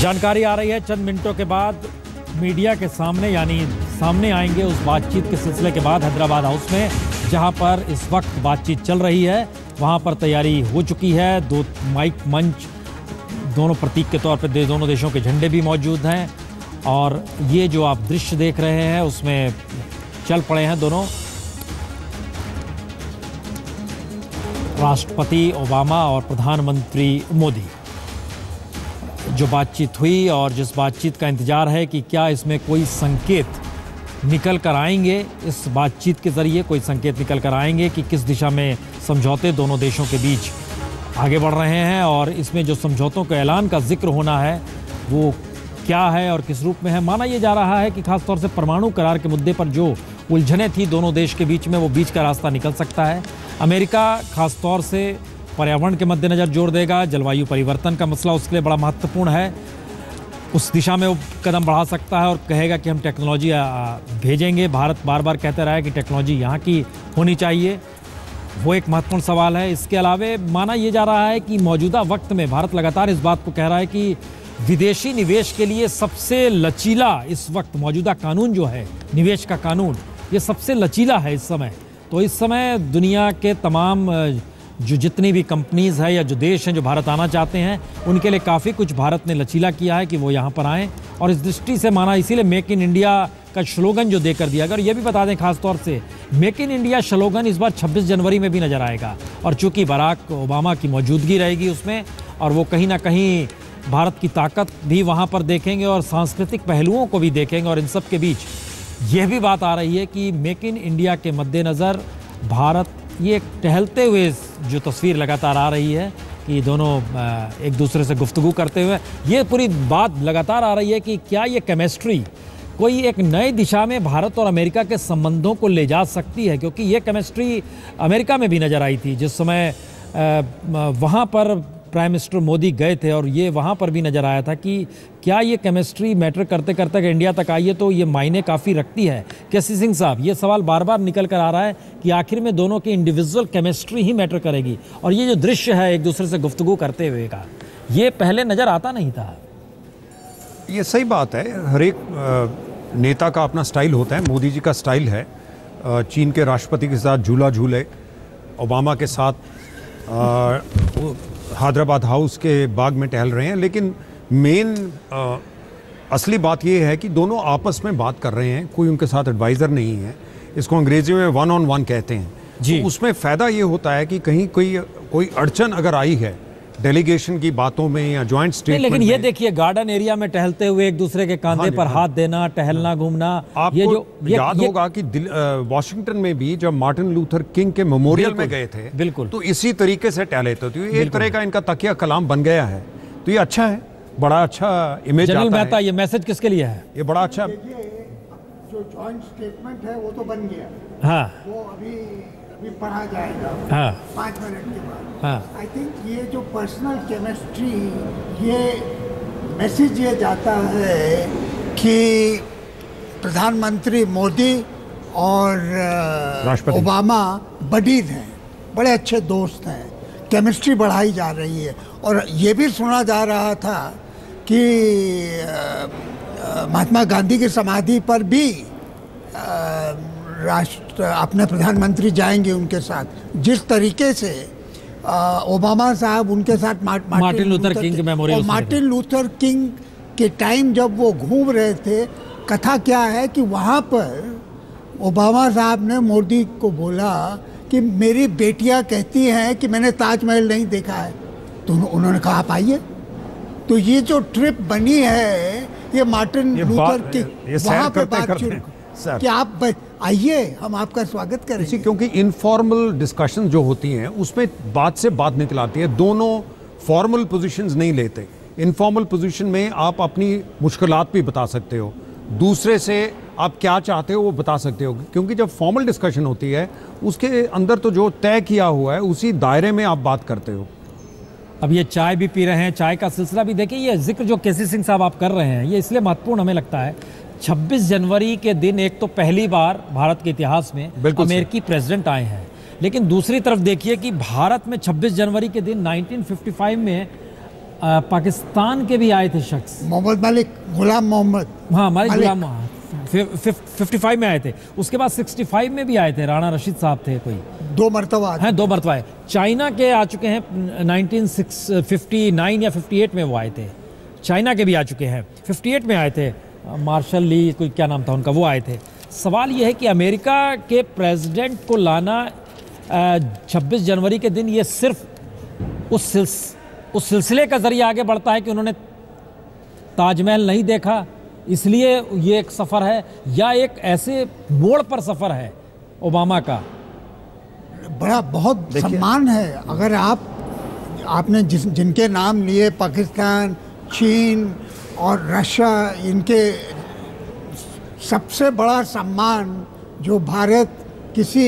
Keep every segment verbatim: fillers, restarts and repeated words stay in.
जानकारी आ रही है चंद मिनटों के बाद मीडिया के सामने, यानी सामने आएंगे उस बातचीत के सिलसिले के बाद हैदराबाद हाउस में, जहां पर इस वक्त बातचीत चल रही है। वहां पर तैयारी हो चुकी है। दो माइक मंच, दोनों प्रतीक के तौर पर दोनों देशों के झंडे भी मौजूद हैं और ये जो आप दृश्य देख रहे हैं उसमें चल पड़े हैं दोनों राष्ट्रपति ओबामा और प्रधानमंत्री मोदी। जो बातचीत हुई और जिस बातचीत का इंतजार है कि क्या इसमें कोई संकेत निकल कर आएंगे, इस बातचीत के ज़रिए कोई संकेत निकल कर आएंगे कि किस दिशा में समझौते दोनों देशों के बीच आगे बढ़ रहे हैं और इसमें जो समझौतों के ऐलान का जिक्र होना है वो क्या है और किस रूप में है। माना यह जा रहा है कि खासतौर से परमाणु करार के मुद्दे पर जो उलझनें थी दोनों देश के बीच में, वो बीच का रास्ता निकल सकता है। अमेरिका खासतौर से पर्यावरण के मद्देनज़र जोर देगा, जलवायु परिवर्तन का मसला उसके लिए बड़ा महत्वपूर्ण है, उस दिशा में वो कदम बढ़ा सकता है और कहेगा कि हम टेक्नोलॉजी भेजेंगे। भारत बार बार कहते रहा है कि टेक्नोलॉजी यहाँ की होनी चाहिए, वो एक महत्वपूर्ण सवाल है। इसके अलावा माना यह जा रहा है कि मौजूदा वक्त में भारत लगातार इस बात को कह रहा है कि विदेशी निवेश के लिए सबसे लचीला इस वक्त मौजूदा कानून जो है, निवेश का कानून, ये सबसे लचीला है इस समय। तो इस समय दुनिया के तमाम जो जितनी भी कंपनीज़ है या जो देश हैं जो भारत आना चाहते हैं, उनके लिए काफ़ी कुछ भारत ने लचीला किया है कि वो यहाँ पर आएँ। और इस दृष्टि से माना इसीलिए मेक इन इंडिया का स्लोगन जो देकर दिया गया। और ये भी बता दें खास तौर से मेक इन इंडिया स्लोगन इस बार छब्बीस जनवरी में भी नज़र आएगा और चूँकि बराक ओबामा की मौजूदगी रहेगी उसमें, और वो कहीं ना कहीं भारत की ताकत भी वहाँ पर देखेंगे और सांस्कृतिक पहलुओं को भी देखेंगे। और इन सब के बीच यह भी बात आ रही है कि मेक इन इंडिया के मद्देनज़र भारत, ये टहलते हुए जो तस्वीर लगातार आ रही है कि दोनों एक दूसरे से गुफ्तगू करते हुए, ये पूरी बात लगातार आ रही है कि क्या ये केमिस्ट्री कोई एक नई दिशा में भारत और अमेरिका के संबंधों को ले जा सकती है। क्योंकि ये केमिस्ट्री अमेरिका में भी नज़र आई थी जिस समय वहाँ पर प्राइम मिनिस्टर मोदी गए थे, और ये वहाँ पर भी नज़र आया था कि क्या ये केमिस्ट्री मैटर करते करते अगर इंडिया तक आई है तो ये मायने काफ़ी रखती है। केसी सिंह साहब, ये सवाल बार बार निकल कर आ रहा है कि आखिर में दोनों की इंडिविजुअल केमिस्ट्री ही मैटर करेगी। और ये जो दृश्य है एक दूसरे से गुफ्तगू करते हुए का, ये पहले नज़र आता नहीं था। ये सही बात है, हर एक नेता का अपना स्टाइल होता है। मोदी जी का स्टाइल है चीन के राष्ट्रपति के साथ झूला झूले, ओबामा के साथ हैदराबाद हाउस के बाग में टहल रहे हैं। लेकिन मेन असली बात यह है कि दोनों आपस में बात कर रहे हैं, कोई उनके साथ एडवाइज़र नहीं है। इसको अंग्रेजी में वन ऑन वन कहते हैं जी। तो उसमें फ़ायदा ये होता है कि कहीं कोई कोई अड़चन अगर आई है डेलीगेशन की बातों में या जॉइंट स्टेटमेंट, लेकिन ये देखिए गार्डन एरिया में टहलते हुए एक दूसरे के कंधे पर हाथ देना, टहलना, घूमना। आपको ये जो ये, याद ये, होगा कि वाशिंगटन में भी जब मार्टिन लूथर किंग के मेमोरियल में गए थे, बिल्कुल, तो इसी तरीके से टहले थे। तो एक तरह का इनका तकिया कलाम बन गया है। तो ये अच्छा है, बड़ा अच्छा इमेज आता है। जनरल मेहता, ये मैसेज किसके लिए है? ये बड़ा अच्छा, जो जॉइंट स्टेटमेंट है वो तो बन गया, हाँ, वो अभी अभी पढ़ा जाएगा हाँ, पाँच मिनट के बाद। हाँ, आई थिंक ये जो पर्सनल केमिस्ट्री, ये मैसेज ये जाता है कि प्रधानमंत्री मोदी और ओबामा बडीज हैं, बड़े अच्छे दोस्त हैं, केमिस्ट्री बढ़ाई जा रही है। और ये भी सुना जा रहा था कि महात्मा गांधी की समाधि पर भी राष्ट्र अपने प्रधानमंत्री जाएंगे उनके साथ। जिस तरीके से ओबामा साहब उनके साथ मा, Martin, Martin Luther King memorial, और मार्टिन लूथर किंग के टाइम जब वो घूम रहे थे, कथा क्या है कि वहाँ पर ओबामा साहब ने मोदी को बोला कि मेरी बेटियाँ कहती हैं कि मैंने ताजमहल नहीं देखा है। तो उन्होंने कहा आप आइए। तो ये जो ट्रिप बनी है, ये मार्टिन लूथर किंग वहाँ पर बातचीत कि आप आइए, हम आपका स्वागत करेंगे। क्योंकि इनफॉर्मल डिस्कशन जो होती हैं उसमें बात से बात निकल आती है। दोनों फॉर्मल पोजीशंस नहीं लेते। इनफॉर्मल पोजीशन में आप अपनी मुश्किलात भी बता सकते हो, दूसरे से आप क्या चाहते हो वो बता सकते हो। क्योंकि जब फॉर्मल डिस्कशन होती है उसके अंदर तो जो तय किया हुआ है उसी दायरे में आप बात करते हो। अब ये चाय भी पी रहे हैं, चाय का सिलसिला भी देखिए। ये जिक्र जो केसी सिंह साहब आप कर रहे हैं ये इसलिए महत्वपूर्ण हमें लगता है, छब्बीस जनवरी के दिन एक तो पहली बार भारत के इतिहास में अमेरिकी प्रेसिडेंट आए हैं, लेकिन दूसरी तरफ देखिए कि भारत में छब्बीस जनवरी के दिन उन्नीस सौ पचपन में आ, पाकिस्तान के भी आए थे शख्स, मोहम्मद मलिक, गुलाम मोहम्मद, हाँ हमारे गुलाम फिफ्टी फाइव में आए थे। उसके बाद सिक्सटी फाइव में भी आए थे, राणा रशीद साहब थे कोई, दो मरतबा हैं, दो मरतबा आए। चाइना के आ चुके हैं नाइनटीन फिफ्टी नाइन या फिफ्टी एट में वो आए थे, चाइना के भी आ चुके हैं। फिफ्टी एट में आए थे मार्शल ली, कोई क्या नाम था उनका, वो आए थे। सवाल ये है कि अमेरिका के प्रेसिडेंट को लाना छब्बीस जनवरी के दिन, ये सिर्फ उस सिलस, उस सिलसिले का जरिए आगे बढ़ता है कि उन्होंने ताजमहल नहीं देखा इसलिए ये एक सफ़र है, या एक ऐसे मोड़ पर सफ़र है ओबामा का? बड़ा बहुत सम्मान है। अगर आप आपने जिस जिनके नाम लिए, पाकिस्तान, चीन और रशिया, इनके सबसे बड़ा सम्मान जो भारत किसी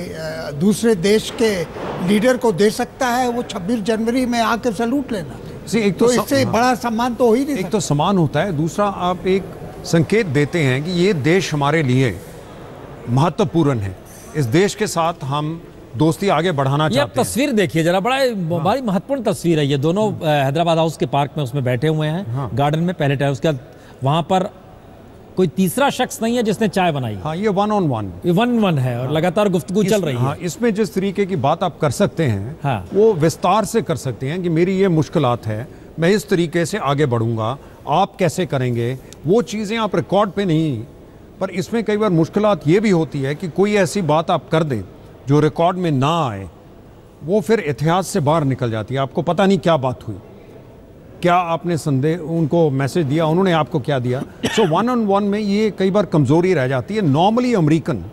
दूसरे देश के लीडर को दे सकता है वो छब्बीस जनवरी में आके सैल्यूट लेना। एक तो, तो इससे बड़ा सम्मान तो हो ही नहीं एक तो सम्मान होता है, दूसरा आप एक संकेत देते हैं कि ये देश हमारे लिए महत्वपूर्ण है, इस देश के साथ हम दोस्ती आगे बढ़ाना चाहते हैं। ये तस्वीर देखिए जरा, बड़ा बड़ी महत्वपूर्ण तस्वीर है ये। दोनों हैदराबाद हाउस के पार्क में उसमें बैठे हुए हैं, हाँ। गार्डन में पहले टाइम, उसके बाद वहाँ पर कोई तीसरा शख्स नहीं है जिसने चाय बनाई। हाँ, ये वन ऑन वन ये वन वन है और हाँ। लगातार गुफ्तगू चल रही है। हाँ, इसमें जिस तरीके की बात आप कर सकते हैं, हाँ। वो विस्तार से कर सकते हैं कि मेरी ये मुश्किलात है, मैं इस तरीके से आगे बढ़ूंगा, आप कैसे करेंगे, वो चीज़ें आप रिकॉर्ड पे नहीं। पर इसमें कई बार मुश्किलात ये भी होती है कि कोई ऐसी बात आप कर दें जो रिकॉर्ड में ना आए, वो फिर इतिहास से बाहर निकल जाती है। आपको पता नहीं क्या बात हुई, क्या आपने संदेह उनको मैसेज दिया, उन्होंने आपको क्या दिया। सो वन ऑन वन में ये कई बार कमज़ोरी रह जाती है। नॉर्मली अमेरिकन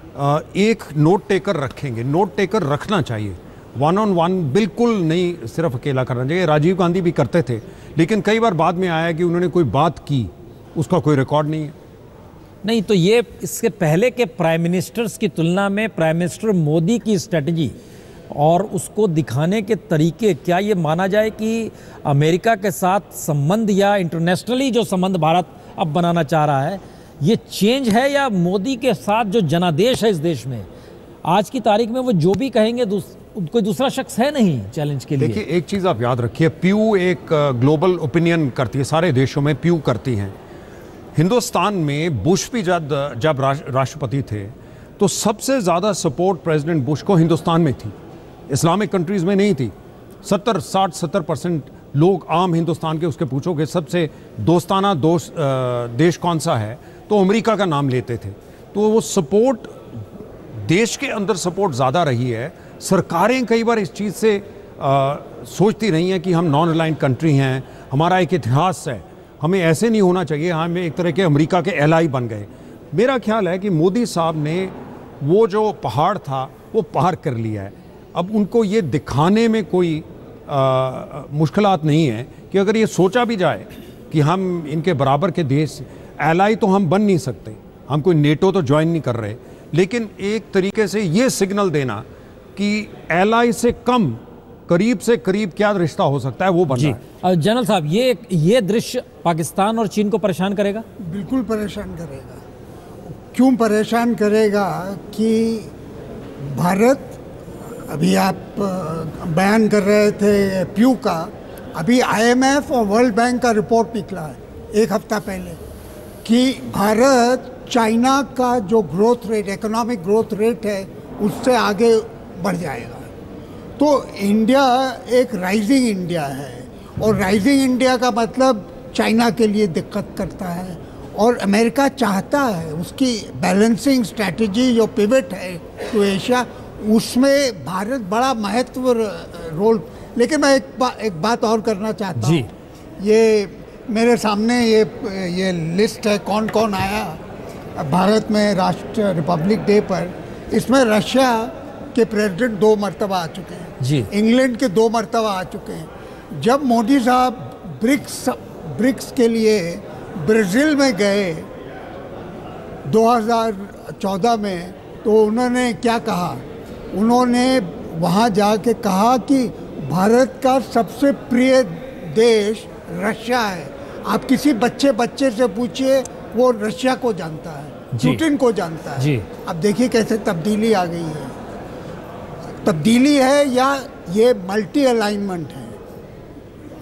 एक नोट टेकर रखेंगे, नोट टेकर रखना चाहिए, वन ऑन वन बिल्कुल नहीं सिर्फ अकेला करना चाहिए। राजीव गांधी भी करते थे, लेकिन कई बार बाद में आया कि उन्होंने कोई बात की, उसका कोई रिकॉर्ड नहीं है। नहीं तो ये इसके पहले के प्राइम मिनिस्टर्स की तुलना में प्राइम मिनिस्टर मोदी की स्ट्रेटजी और उसको दिखाने के तरीके, क्या ये माना जाए कि अमेरिका के साथ संबंध या इंटरनेशनली जो संबंध भारत अब बनाना चाह रहा है, ये चेंज है, या मोदी के साथ जो जनादेश है इस देश में आज की तारीख में, वो जो भी कहेंगे दूस, कोई दूसरा शख्स है नहीं चैलेंज के लिए? देखिए, एक चीज़ आप याद रखिए, प्यू एक ग्लोबल ओपिनियन करती है, सारे देशों में प्यू करती हैं। हिंदुस्तान में बुश भी जब जब राष्ट्रपति थे तो सबसे ज़्यादा सपोर्ट प्रेसिडेंट बुश को हिंदुस्तान में थी, इस्लामिक कंट्रीज़ में नहीं थी। सत्तर साठ सत्तर परसेंट लोग आम हिंदुस्तान के उसके पूछोगे सबसे दोस्ताना दोस्त देश कौन सा है, तो अमेरिका का नाम लेते थे। तो वो सपोर्ट, देश के अंदर सपोर्ट ज़्यादा रही है। सरकारें कई बार इस चीज़ से आ, सोचती रही हैं कि हम नॉन अलाइंड कंट्री हैं, हमारा एक इतिहास है, हमें ऐसे नहीं होना चाहिए, हम एक तरह के अमेरिका के एलाई बन गए। मेरा ख्याल है कि मोदी साहब ने वो जो पहाड़ था वो पार कर लिया है। अब उनको ये दिखाने में कोई मुश्किलात नहीं है कि अगर ये सोचा भी जाए कि हम इनके बराबर के देश, एलाई तो हम बन नहीं सकते, हम कोई नेटो तो ज्वाइन नहीं कर रहे, लेकिन एक तरीके से ये सिग्नल देना कि एलाई से कम करीब से करीब क्या रिश्ता हो सकता है वो बन रहा है। जनरल साहब, ये ये दृश्य पाकिस्तान और चीन को परेशान करेगा? बिल्कुल परेशान करेगा। क्यों परेशान करेगा कि भारत, अभी आप बयान कर रहे थे प्यू का, अभी आईएमएफ और वर्ल्ड बैंक का रिपोर्ट निकला है एक हफ्ता पहले कि भारत चाइना का जो growth rate, economic growth rate है, उससे आगे बढ़ जाएगा। तो इंडिया एक राइजिंग इंडिया है, और राइजिंग इंडिया का मतलब चाइना के लिए दिक्कत करता है, और अमेरिका चाहता है उसकी बैलेंसिंग स्ट्रैटेजी जो पिवट है टू एशिया, उसमें भारत बड़ा महत्व रोल। लेकिन मैं एक बा, एक बात और करना चाहता हूँ। ये मेरे सामने ये ये लिस्ट है कौन कौन आया भारत में राष्ट्र रिपब्लिक डे पर। इसमें रशिया के प्रेसिडेंट दो मरतबा आ चुके हैं जी, इंग्लैंड के दो मरतबा आ चुके हैं। जब मोदी साहब ब्रिक्स ब्रिक्स के लिए ब्राज़ील में गए दो हज़ार चौदह में, तो उन्होंने क्या कहा? उन्होंने वहाँ जाके कहा कि भारत का सबसे प्रिय देश रशिया है। आप किसी बच्चे बच्चे से पूछिए, वो रशिया को जानता है, पुतिन को जानता है जी। अब देखिए कैसे तब्दीली आ गई है। तब्दीली है या ये मल्टी अलाइनमेंट है?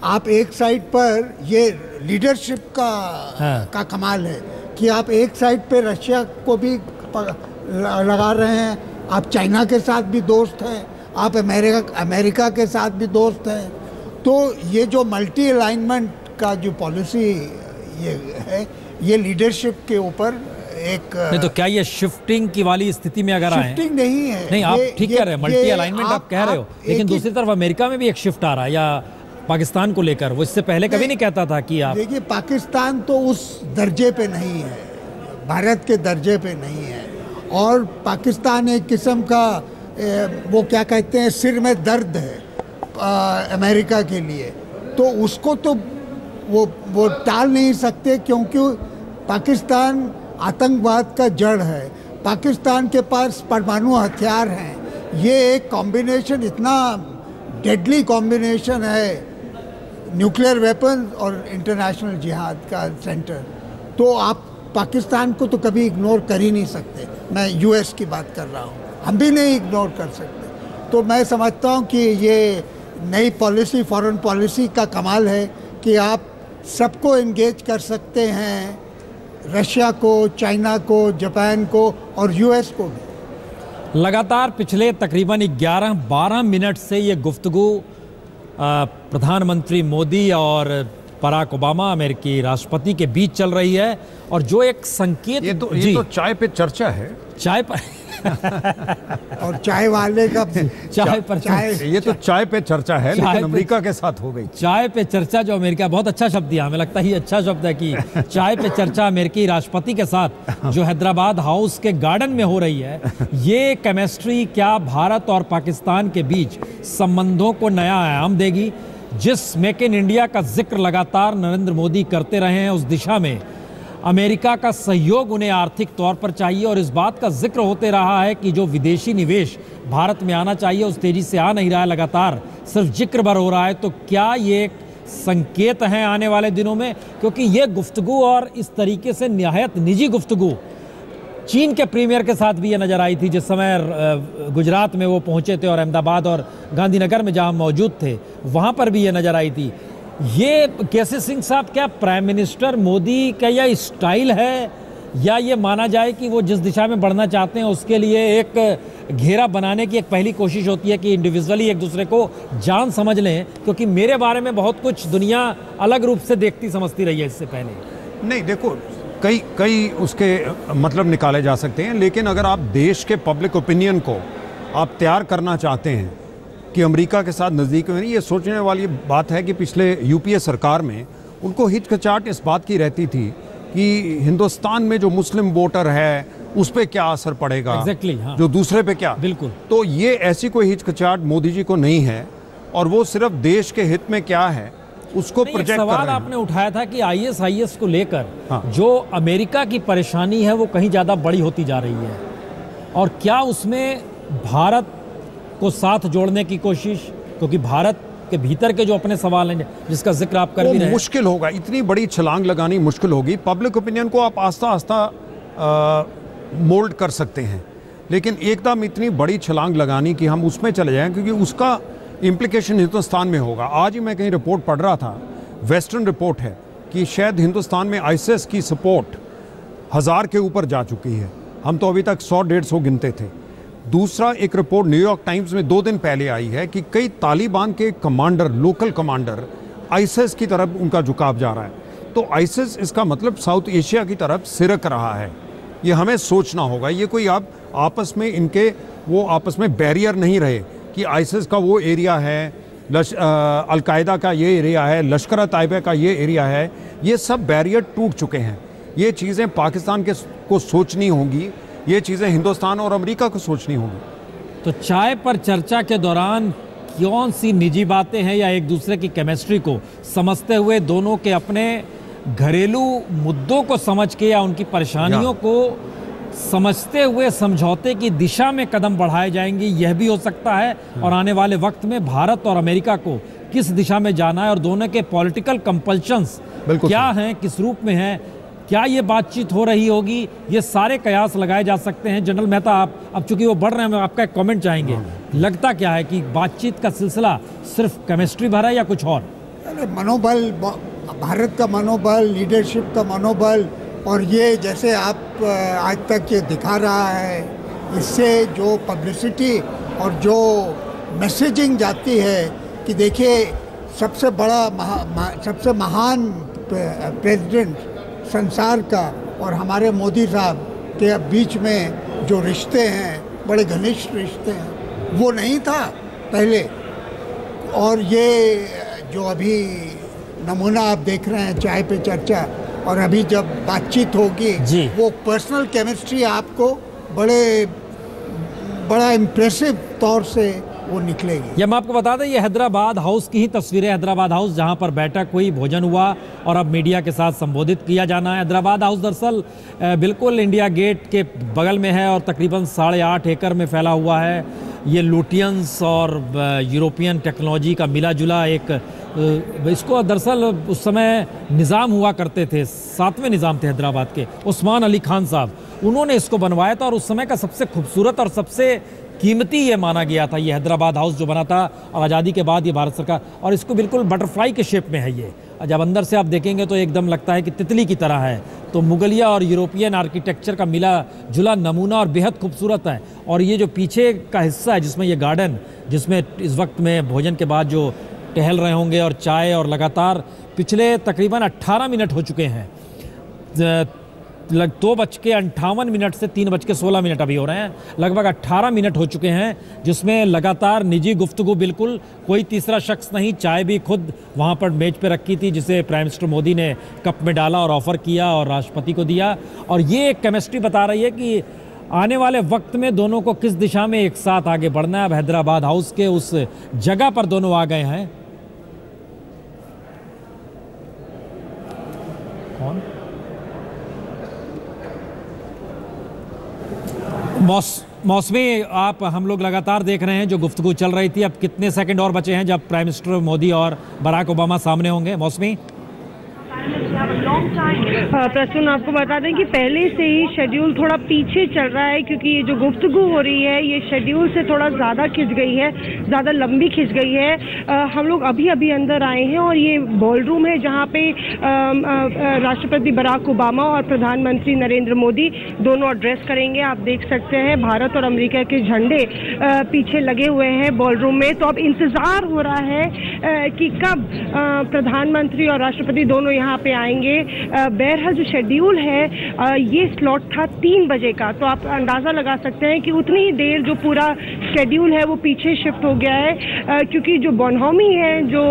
आप एक साइड पर ये लीडरशिप का हाँ। का कमाल है कि आप एक साइड पे रशिया को भी प- लगा रहे हैं, आप चाइना के साथ भी दोस्त हैं, आप अमेरिका अमेरिका के साथ भी दोस्त हैं। तो ये जो मल्टी अलाइनमेंट का जो पॉलिसी ये है, ये लीडरशिप के ऊपर एक नहीं तो क्या ये शिफ्टिंग की वाली स्थिति में अगर आए? शिफ्टिंग नहीं है। नहीं, आप ये- ठीक ये- कह रहे हैं, मल्टी ये अलाइनमेंट आप कह रहे हो, आप लेकिन एक ही- दूसरी तरफ अमेरिका में भी एक शिफ्ट आ रहा है, या पाकिस्तान को लेकर, वो इससे पहले कभी नहीं, नहीं कहता था कि आप। देखिए, पाकिस्तान तो उस दर्जे पे नहीं है, भारत के दर्जे पे नहीं है, और पाकिस्तान एक किस्म का ए, वो क्या कहते हैं, सिर में दर्द है आ, अमेरिका के लिए। तो उसको तो वो वो टाल नहीं सकते, क्योंकि पाकिस्तान आतंकवाद का जड़ है, पाकिस्तान के पास परमाणु हथियार हैं। ये एक कॉम्बिनेशन, इतना डेडली कॉम्बिनेशन है, न्यूक्लियर वेपन और इंटरनेशनल जिहाद का सेंटर। तो आप पाकिस्तान को तो कभी इग्नोर कर ही नहीं सकते। मैं यूएस की बात कर रहा हूँ, हम भी नहीं इग्नोर कर सकते। तो मैं समझता हूँ कि ये नई पॉलिसी, फॉरेन पॉलिसी का कमाल है कि आप सबको एंगेज कर सकते हैं, रशिया को, चाइना को, जापान को और यूएस को भी। लगातार पिछले तकरीबन ग्यारह बारह मिनट से ये गुफ्तगू आ, प्रधानमंत्री मोदी और बराक ओबामा अमेरिकी राष्ट्रपति के बीच चल रही है, और जो एक संकेत, ये तो जी, ये तो चाय पे चर्चा है। चाय पर और चाय वाले का चाय पर चाय ये तो चाय पे चर्चा है, चाय लेकिन पे- अमेरिका के साथ हो गई। चाय पे चर्चा, जो अमेरिका, बहुत अच्छा शब्द दिया, हमें लगता है ये अच्छा शब्द है कि चाय पे चर्चा अमेरिकी राष्ट्रपति के साथ जो हैदराबाद हाउस के गार्डन में हो रही है, ये केमिस्ट्री क्या भारत और पाकिस्तान के बीच संबंधों को नया आयाम देगी? जिस मेक इन इंडिया का जिक्र लगातार नरेंद्र मोदी करते रहे हैं, उस दिशा में अमेरिका का सहयोग उन्हें आर्थिक तौर पर चाहिए, और इस बात का जिक्र होते रहा है कि जो विदेशी निवेश भारत में आना चाहिए उस तेजी से आ नहीं रहा है, लगातार सिर्फ जिक्र भर हो रहा है। तो क्या ये एक संकेत हैं आने वाले दिनों में? क्योंकि ये गुफ्तगू और इस तरीके से निहायत निजी गुफ्तगू चीन के प्रीमियर के साथ भी ये नज़र आई थी, जिस समय अ, गुजरात में वो पहुंचे थे और अहमदाबाद और गांधीनगर में जहां मौजूद थे वहां पर भी ये नज़र आई थी। ये केसी सिंह साहब, क्या प्राइम मिनिस्टर मोदी का यह स्टाइल है, या ये माना जाए कि वो जिस दिशा में बढ़ना चाहते हैं उसके लिए एक घेरा बनाने की एक पहली कोशिश होती है कि इंडिविजुअली एक दूसरे को जान समझ लें? क्योंकि मेरे बारे में बहुत कुछ दुनिया अलग रूप से देखती समझती रही है इससे पहले। नहीं, देखो, कई कई उसके मतलब निकाले जा सकते हैं, लेकिन अगर आप देश के पब्लिक ओपिनियन को आप तैयार करना चाहते हैं कि अमेरिका के साथ नज़दीक में, ये सोचने वाली बात है कि पिछले यूपीए सरकार में उनको हिचकिचाहट इस बात की रहती थी कि हिंदुस्तान में जो मुस्लिम वोटर है उस पर क्या असर पड़ेगा, Exactly, हाँ। जो दूसरे पे क्या। बिल्कुल। तो ये ऐसी कोई हिचकिचाहट मोदी जी को नहीं है, और वो सिर्फ देश के हित में क्या है उसको नहीं, एक प्रोजेक्ट कर सवाल रहे हैं। आपने उठाया था कि आईएसआईएस को लेकर हाँ। जो अमेरिका की परेशानी है वो कहीं ज़्यादा बड़ी होती जा रही है, और क्या उसमें भारत को साथ जोड़ने की कोशिश, क्योंकि भारत के भीतर के जो अपने सवाल हैं जिसका जिक्र आप कर वो भी रहे हैं, मुश्किल होगा, इतनी बड़ी छलांग लगानी मुश्किल होगी। पब्लिक ओपिनियन को आप आस्ता आस्ता मोल्ड कर सकते हैं, लेकिन एकदम इतनी बड़ी छलांग लगानी कि हम उसमें चले जाएं, क्योंकि उसका इम्प्लीकेशन हिंदुस्तान में होगा। आज ही मैं कहीं रिपोर्ट पढ़ रहा था, वेस्टर्न रिपोर्ट है, कि शायद हिंदुस्तान में आईएसआईएस की सपोर्ट हज़ार के ऊपर जा चुकी है। हम तो अभी तक सौ डेढ़ सौ गिनते थे। दूसरा, एक रिपोर्ट न्यूयॉर्क टाइम्स में दो दिन पहले आई है कि कई तालिबान के कमांडर, लोकल कमांडर, आईएसआईएस की तरफ उनका झुकाव जा रहा है। तो आईएसआईएस, इसका मतलब साउथ एशिया की तरफ सिरक रहा है। ये हमें सोचना होगा। ये कोई आप आपस में इनके वो आपस में बैरियर नहीं रहे कि आईएसआईएस का वो एरिया है, अलकायदा का ये एरिया है, लश्कर तैयबा का ये एरिया है। ये सब बैरियर टूट चुके हैं। ये चीज़ें पाकिस्तान के को सोचनी होंगी, ये चीज़ें हिंदुस्तान और अमेरिका को सोचनी होंगी। तो चाय पर चर्चा के दौरान कौन सी निजी बातें हैं या एक दूसरे की केमिस्ट्री को समझते हुए दोनों के अपने घरेलू मुद्दों को समझ के या उनकी परेशानियों को समझते हुए समझौते की दिशा में कदम बढ़ाए जाएंगे, यह भी हो सकता है। और आने वाले वक्त में भारत और अमेरिका को किस दिशा में जाना है और दोनों के पॉलिटिकल कंपल्शंस क्या हैं, किस रूप में हैं, क्या ये बातचीत हो रही होगी, ये सारे कयास लगाए जा सकते हैं। जनरल मेहता, आप अब चूंकि वो बढ़ रहे हैं, आपका एक कमेंट चाहेंगे। लगता क्या है कि बातचीत का सिलसिला सिर्फ केमिस्ट्री भरा है या कुछ और? अरे मनोबल, भारत का मनोबल, लीडरशिप का मनोबल, और ये जैसे आप आज तक ये दिखा रहा है, इससे जो पब्लिसिटी और जो मैसेजिंग जाती है कि देखिए सबसे बड़ा महा, महा, सबसे महान प्रेसिडेंट संसार का और हमारे मोदी साहब के बीच में जो रिश्ते हैं, बड़े घनिष्ठ रिश्ते हैं, वो नहीं था पहले। और ये जो अभी नमूना आप देख रहे हैं, चाय पे चर्चा, और अभी जब बातचीत होगी वो पर्सनल केमिस्ट्री आपको बड़े बड़ा इम्प्रेसिव तौर से वो निकलेगी। ये मैं आपको बता दें, ये हैदराबाद हाउस की ही तस्वीरें, हैदराबाद हाउस जहां पर बैठक हुई, भोजन हुआ और अब मीडिया के साथ संबोधित किया जाना है। हैदराबाद हाउस दरअसल बिल्कुल इंडिया गेट के बगल में है और तकरीबन साढ़े आठ एकड़ में फैला हुआ है। ये लुटियंस और यूरोपियन टेक्नोलॉजी का मिला जुला एक, इसको दरअसल उस समय निज़ाम हुआ करते थे, सातवें निज़ाम थे हैदराबाद के, उस्मान अली खान साहब, उन्होंने इसको बनवाया था और उस समय का सबसे खूबसूरत और सबसे कीमती ये माना गया था, ये हैदराबाद हाउस जो बना था। और आज़ादी के बाद ये भारत सरकार, और इसको बिल्कुल बटरफ्लाई के शेप में है ये, जब अंदर से आप देखेंगे तो एकदम लगता है कि तितली की तरह है। तो मुगलिया और यूरोपियन आर्किटेक्चर का मिला जुला नमूना और बेहद खूबसूरत है। और ये जो पीछे का हिस्सा है जिसमें ये गार्डन, जिसमें इस वक्त में भोजन के बाद जो टहल रहे होंगे और चाय, और लगातार पिछले तकरीबन अट्ठारह मिनट हो चुके हैं, लग दो बज के अंठावन मिनट से तीन बज के सोलह मिनट अभी हो रहे हैं, लगभग अट्ठारह मिनट हो चुके हैं, जिसमें लगातार निजी गुफ्तगू, बिल्कुल कोई तीसरा शख्स नहीं। चाय भी खुद वहाँ पर मेज पे रखी थी, जिसे प्राइम मिनिस्टर मोदी ने कप में डाला और ऑफ़र किया और राष्ट्रपति को दिया। और ये एक केमिस्ट्री बता रही है कि आने वाले वक्त में दोनों को किस दिशा में एक साथ आगे बढ़ना है। अब हैदराबाद हाउस के उस जगह पर दोनों आ गए हैं। कौन? मौस मौसमी, आप हम लोग लगातार देख रहे हैं जो गुफ्तगू चल रही थी। अब कितने सेकंड और बचे हैं जब प्राइम मिनिस्टर मोदी और बराक ओबामा सामने होंगे? मौसमी, प्रसून, आपको बता दें कि पहले से ही शेड्यूल थोड़ा पीछे चल रहा है, क्योंकि ये जो गुफ्तगू हो रही है ये शेड्यूल से थोड़ा ज़्यादा खिंच गई है, ज़्यादा लंबी खिंच गई है। आ, हम लोग अभी अभी अंदर आए हैं और ये बॉल रूम है जहाँ पे राष्ट्रपति बराक ओबामा और प्रधानमंत्री नरेंद्र मोदी दोनों एड्रेस करेंगे। आप देख सकते हैं भारत और अमेरिका के झंडे आ, पीछे लगे हुए हैं बॉल रूम में। तो अब इंतज़ार हो रहा है आ, कि कब आ, प्रधानमंत्री और राष्ट्रपति दोनों यहाँ पे आएंगे। बहरहाल जो शेड्यूल है ये स्लॉट था तीन बजे का, तो आप अंदाज़ा लगा सकते हैं कि उतनी ही देर जो पूरा शेड्यूल है वो पीछे शिफ्ट हो गया है, क्योंकि जो बोनहोमी है, जो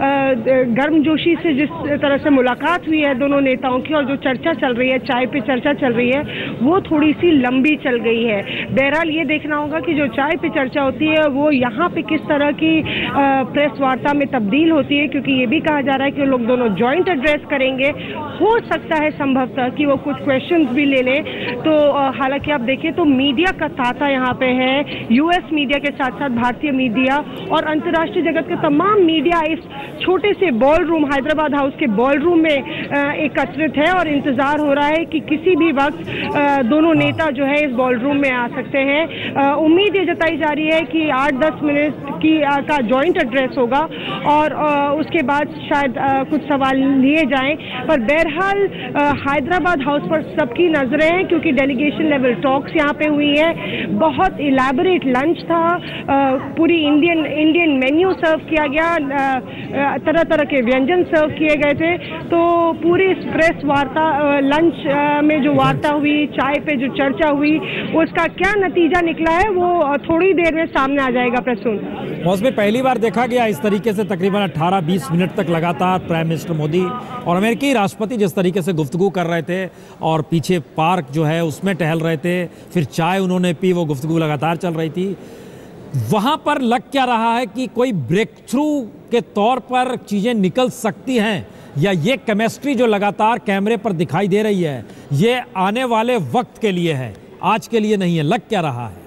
गर्मजोशी से जिस तरह से मुलाकात हुई है दोनों नेताओं की और जो चर्चा चल रही है, चाय पे चर्चा चल रही है, वो थोड़ी सी लंबी चल गई है। बहरहाल ये देखना होगा कि जो चाय पे चर्चा होती है वो यहाँ पे किस तरह की प्रेस वार्ता में तब्दील होती है, क्योंकि ये भी कहा जा रहा है कि लोग दोनों जॉइंट एड्रेस करेंगे। हो सकता है संभवतः कि वो कुछ क्वेश्चंस भी ले लें। तो हालांकि आप देखें तो मीडिया का तांता यहाँ पे है, यूएस मीडिया के साथ साथ भारतीय मीडिया और अंतर्राष्ट्रीय जगत के तमाम मीडिया इस छोटे से बॉल रूम, हैदराबाद हाउस के बॉल रूम में एकत्रित है और इंतजार हो रहा है कि किसी भी वक्त दोनों नेता जो है इस बॉल रूम में आ सकते हैं। उम्मीद ये जताई जा रही है कि आठ दस मिनट की का जॉइंट एड्रेस होगा और उसके बाद शायद कुछ सवाल लिए जाएं। पर बहरहाल हैदराबाद हाउस पर सबकी नजरें हैं, क्योंकि डेलीगेशन लेवल टॉक्स यहाँ पे हुई है। बहुत इलेबोरेट लंच था, पूरी इंडियन इंडियन मेन्यू सर्व किया गया, तरह तरह के व्यंजन सर्व किए गए थे। तो पूरी इस प्रेस वार्ता, लंच में जो वार्ता हुई, चाय पे जो चर्चा हुई, उसका क्या नतीजा निकला है वो थोड़ी देर में सामने आ जाएगा। प्रसून, उसमें पहली बार देखा गया इस तरीके से तकरीबन अठारह बीस मिनट तक लगातार प्राइम मिनिस्टर मोदी और अमेरिकी राष्ट्रपति जिस तरीके से गुफ्तगू कर रहे थे और पीछे पार्क जो है उसमें टहल रहे थे, फिर चाय उन्होंने पी, वो गुफ्तगू लगातार चल रही थी। वहाँ पर लग क्या रहा है कि कोई ब्रेक थ्रू के तौर पर चीज़ें निकल सकती हैं, या ये केमिस्ट्री जो लगातार कैमरे पर दिखाई दे रही है ये आने वाले वक्त के लिए है, आज के लिए नहीं है? लग क्या रहा है?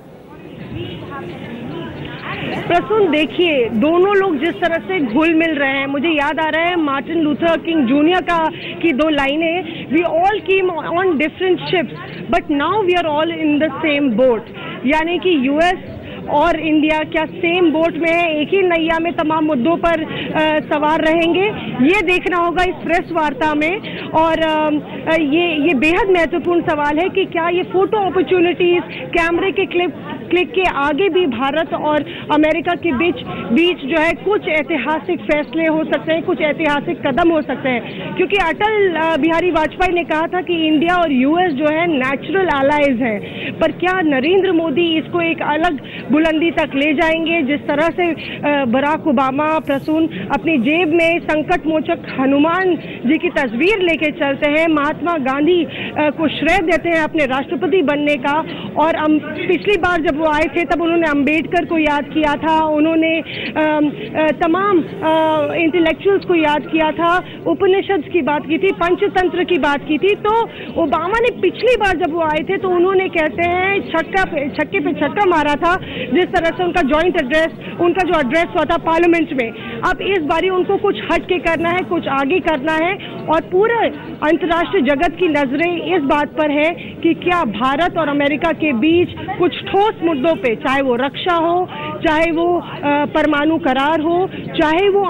प्रसून, देखिए दोनों लोग जिस तरह से घुल मिल रहे हैं, मुझे याद आ रहा है मार्टिन लूथर किंग जूनियर का की दो लाइनें, we all came on different ships but now we are all in the same boat. यानी कि यूएस और इंडिया क्या सेम बोट में है, एक ही नैया में तमाम मुद्दों पर आ, सवार रहेंगे, ये देखना होगा इस प्रेस वार्ता में। और आ, ये ये बेहद महत्वपूर्ण सवाल है कि क्या ये फोटो अपॉर्चुनिटीज, कैमरे के क्लिप क्लिक के आगे भी भारत और अमेरिका के बीच बीच जो है कुछ ऐतिहासिक फैसले हो सकते हैं, कुछ ऐतिहासिक कदम हो सकते हैं, क्योंकि अटल बिहारी वाजपेयी ने कहा था कि इंडिया और यूएस जो है नेचुरल एलाइज हैं। पर क्या नरेंद्र मोदी इसको एक अलग बुलंदी तक ले जाएंगे? जिस तरह से बराक ओबामा प्रसून अपनी जेब में संकट मोचक हनुमान जी की तस्वीर लेके चलते हैं, महात्मा गांधी को श्रेय देते हैं अपने राष्ट्रपति बनने का, और हम पिछली बार जब वो आए थे तब उन्होंने अंबेडकर को याद किया था, उन्होंने आ, आ, तमाम इंटेलेक्चुअल्स को याद किया था, उपनिषद की बात की थी, पंचतंत्र की बात की थी। तो ओबामा ने पिछली बार जब वो आए थे तो उन्होंने कहते हैं छक्का पे छक्के पे छक्का मारा था, जिस तरह से उनका जॉइंट एड्रेस, उनका जो एड्रेस हुआ था पार्लियामेंट में। अब इस बारी उनको कुछ हट के करना है, कुछ आगे करना है, और पूरे अंतर्राष्ट्रीय जगत की नजरें इस बात पर है कि क्या भारत और अमेरिका के बीच कुछ ठोस मुद्दों पे, चाहे वो रक्षा हो, चाहे वो परमाणु करार हो, चाहे वो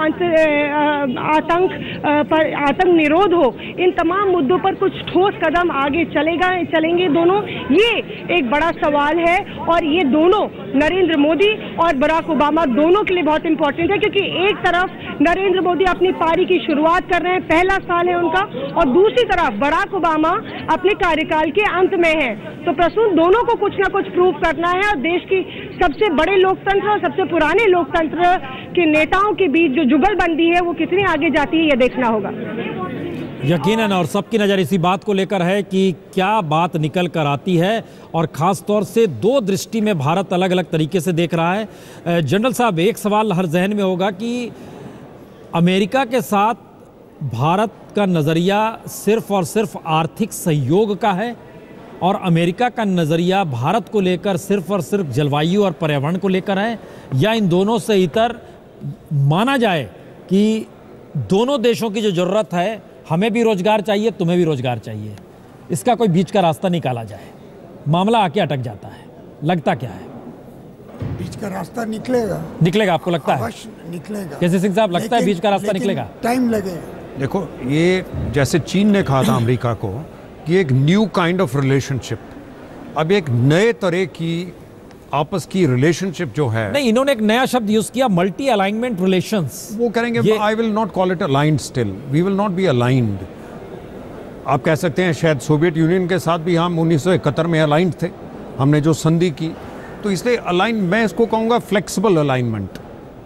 आतंक पर आतंक निरोध हो, इन तमाम मुद्दों पर कुछ ठोस कदम आगे चलेगा चलेंगे दोनों, ये एक बड़ा सवाल है। और ये दोनों नरेंद्र मोदी और बराक ओबामा दोनों के लिए बहुत इंपॉर्टेंट है, क्योंकि एक तरफ नरेंद्र मोदी अपनी पारी की शुरुआत कर रहे हैं, पहला साल है उनका, और दूसरी तरफ बराक ओबामा अपने कार्यकाल के अंत में है। तो प्रसून दोनों को कुछ ना कुछ प्रूव करना है, और देश की सबसे बड़े लोकतंत्र और सबसे पुराने लोकतंत्र के नेताओं के बीच जो जुगलबंदी है वो कितनी आगे जाती है, ये देखना होगा। यकीनन, और सबकी नज़र इसी बात को लेकर है कि क्या बात निकल कर आती है, और ख़ास तौर से दो दृष्टि में भारत अलग अलग तरीके से देख रहा है। जनरल साहब, एक सवाल हर जहन में होगा कि अमेरिका के साथ भारत का नज़रिया सिर्फ और सिर्फ आर्थिक सहयोग का है, और अमेरिका का नज़रिया भारत को लेकर सिर्फ और सिर्फ जलवायु और पर्यावरण को लेकर है, या इन दोनों से इतर माना जाए कि दोनों देशों की जो ज़रूरत है, हमें भी रोज़गार चाहिए, तुम्हें भी रोज़गार चाहिए, इसका कोई बीच का रास्ता निकाला जाए, मामला आके अटक जाता है। लगता क्या है? बीच का रास्ता निकलेगा निकलेगा आपको लगता है? अवश्य निकलेगा। केसी सिंह साहब, लगता है बीच का रास्ता निकलेगा? टाइम लगेगा। देखो, ये जैसे चीन ने कहा था अमेरिका को कि एक न्यू काइंड ऑफ रिलेशनशिप, अब एक नए तरह की आपस की रिलेशनशिप जो है, नहीं, इन्होंने एक नया शब्द यूज किया, मल्टी अलाइनमेंट रिलेशंस। वो करेंगे, I will not call it aligned, still we will not be aligned. आप कह सकते हैं शायद सोवियत यूनियन के साथ भी हम उन्नीस सौ इकहत्तर में अलाइंड थे, हमने जो संधि की, तो इसलिए अलाइन, मैं इसको कहूंगा फ्लेक्सिबल अलाइनमेंट।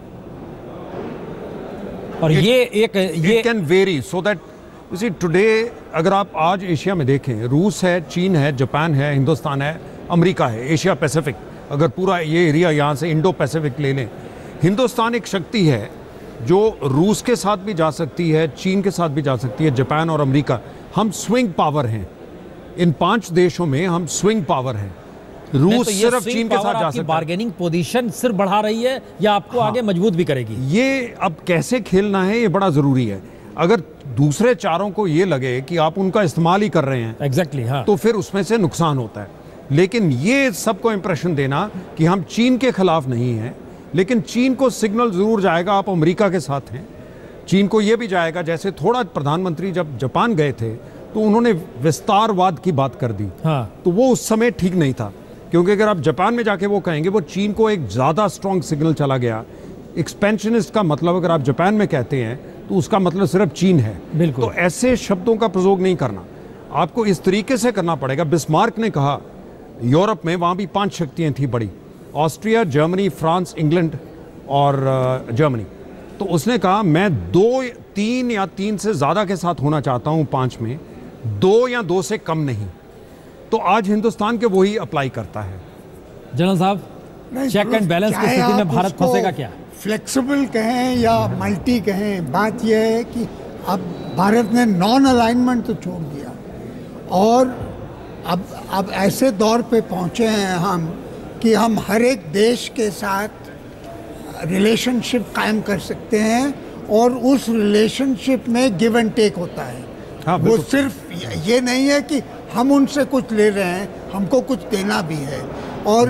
और it, ये एक ये can very, so that you see today अगर आप आज एशिया में देखें, रूस है, चीन है, जापान है, हिंदुस्तान है, अमेरिका है, एशिया पैसिफिक, अगर पूरा ये एरिया यहाँ से इंडो पैसिफिक ले लें, हिंदुस्तान एक शक्ति है जो रूस के साथ भी जा सकती है, चीन के साथ भी जा सकती है, जापान और अमेरिका। हम स्विंग पावर हैं, इन पांच देशों में हम स्विंग पावर हैं। रूस तो सिर्फ चीन के साथ जा सकता है। बार्गेनिंग पोजीशन सिर्फ बढ़ा रही है या आपको हाँ, आगे मजबूत भी करेगी? ये अब कैसे खेलना है, ये बड़ा जरूरी है। अगर दूसरे चारों को ये लगे कि आप उनका इस्तेमाल ही कर रहे हैं, एग्जैक्टली हाँ, तो फिर उसमें से नुकसान होता है। लेकिन ये सबको इंप्रेशन देना कि हम चीन के खिलाफ नहीं हैं, लेकिन चीन को सिग्नल जरूर जाएगा आप अमेरिका के साथ हैं। चीन को ये भी जाएगा, जैसे थोड़ा प्रधानमंत्री जब जापान गए थे तो उन्होंने विस्तारवाद की बात कर दी, हाँ, तो वो उस समय ठीक नहीं था, क्योंकि अगर आप जापान में जाके वो कहेंगे, वो चीन को एक ज़्यादा स्ट्रॉन्ग सिग्नल चला गया। एक्सपेंशनिस्ट का मतलब अगर आप जापान में कहते हैं तो उसका मतलब सिर्फ चीन है। बिल्कुल। तो ऐसे शब्दों का प्रयोग नहीं करना, आपको इस तरीके से करना पड़ेगा। बिस्मार्क ने कहा, यूरोप में वहाँ भी पांच शक्तियाँ थी बड़ी, ऑस्ट्रिया, जर्मनी, फ्रांस, इंग्लैंड और जर्मनी। तो उसने कहा मैं दो तीन या तीन से ज़्यादा के साथ होना चाहता हूँ, पाँच में दो या दो से कम नहीं। तो आज हिंदुस्तान के वही अप्लाई करता है। जनरल साहब, चेक एंड बैलेंस की स्थिति में भारत फंसेगा क्या? फ्लेक्सिबल कहें या मल्टी कहें, बात यह है कि अब भारत ने नॉन अलाइनमेंट तो छोड़ दिया, और अब अब ऐसे दौर पे पहुंचे हैं हम कि हम हर एक देश के साथ रिलेशनशिप कायम कर सकते हैं, और उस रिलेशनशिप में गिव एंड टेक होता है। हाँ, वो सिर्फ ये नहीं है कि हम उनसे कुछ ले रहे हैं, हमको कुछ देना भी है। और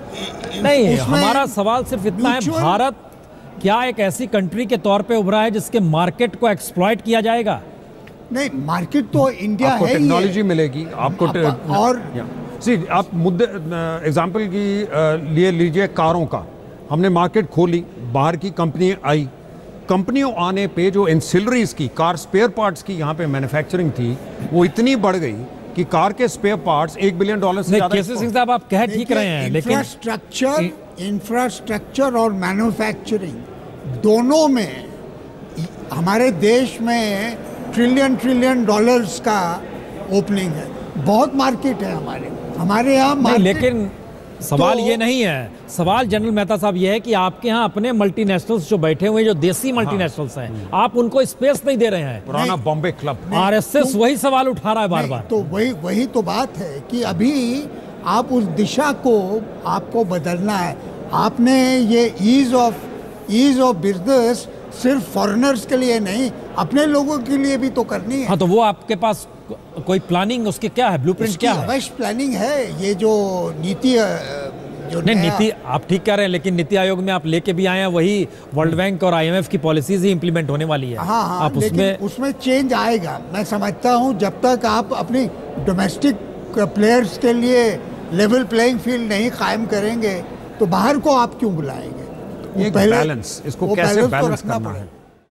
नहीं, उसमें हमारा सवाल सिर्फ इतना है, mutual- भारत क्या एक ऐसी कंट्री के तौर पे उभरा है जिसके मार्केट को एक्सप्लॉइट किया जाएगा? नहीं, मार्केट तो इंडिया आपको है ही है। टेक्नोलॉजी मिलेगी, आपको टे- आप- और सी आप मुद्दे एग्जाम्पल की अ, लिए लीजिए कारों का, हमने मार्केट खोली, बाहर की कंपनी आई, कंपनियों आने पे जो एंसिलरीज की कार स्पेयर पार्ट्स की यहाँ पे मैन्युफैक्चरिंग थी वो इतनी बढ़ गई कि कार के स्पेयर पार्ट्स एक बिलियन डॉलर से नहीं, ज्यादा केसी सिंह साहब, आप कह ठीक रहे हैं, लेकिन इंफ्रास्ट्रक्चर इंफ्रास्ट्रक्चर और मैन्युफैक्चरिंग दोनों में हमारे देश में ट्रिलियन ट्रिलियन डॉलर्स का ओपनिंग है, बहुत मार्केट है हमारे हमारे यहाँ नहीं, मार्केट। लेकिन सवाल तो- ये नहीं है। सवाल जनरल मेहता साहब ये है कि आपके यहाँ अपने मल्टीनेशनल्स जो बैठे हुए हैं, जो देसी मल्टीनेशनल्स हैं, आप उनको स्पेस नहीं दे रहे हैं। पुराना बॉम्बे क्लब। आरएसएस वही सवाल उठा रहा है बार नहीं, बार। तो वही वही तो बात है कि अभी आप उस दिशा को आपको बदलना है। आपने ये ease of ease of business सिर्फ फॉरेनर्स के लिए नहीं, अपने लोगों के लिए भी तो करनी है। हाँ, तो वो आपके पास को- कोई प्लानिंग उसकी क्या है, ब्लूप्रिंट उसकी क्या है? अवश्य प्लानिंग है। ये जो नीति अ, जो नहीं, नया- नीति आप ठीक कह रहे हैं, लेकिन नीति आयोग में आप लेके भी आए हैं, वही वर्ल्ड बैंक और आईएमएफ की पॉलिसीज ही इंप्लीमेंट होने वाली है। हाँ हाँ, आप लेकिन उसमें उसमें चेंज आएगा। मैं समझता हूँ जब तक आप अपनी डोमेस्टिक प्लेयर्स के लिए लेवल प्लेइंग फील्ड नहीं कायम करेंगे तो बाहर को आप क्यों बुलाएंगे? वो एक पहले- बैलेंस, इसको वो कैसे बैलेंस तो बैलेंस रखना करना पड़ेगा। है।